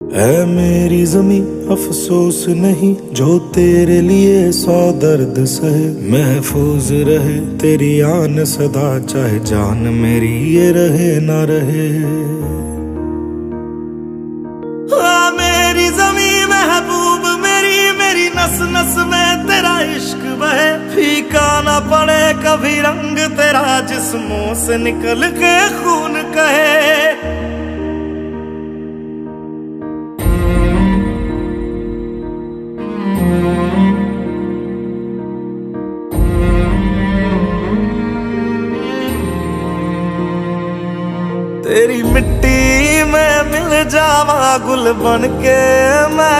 ऐ मेरी ज़मीं अफसोस नहीं जो तेरे लिए 100 दर्द सहे। महफूज रहे तेरी आन सदा, चाहे जान मेरी ये रहे ना रहे। मेरी ज़मीं महबूब मेरी, मेरी नस नस में तेरा इश्क बहे। फीका ना पड़े कभी रंग तेरा, जिस्मों से निकल के खून कहे। तेरी मिट्टी में मिल जावा गुल बन के मैं।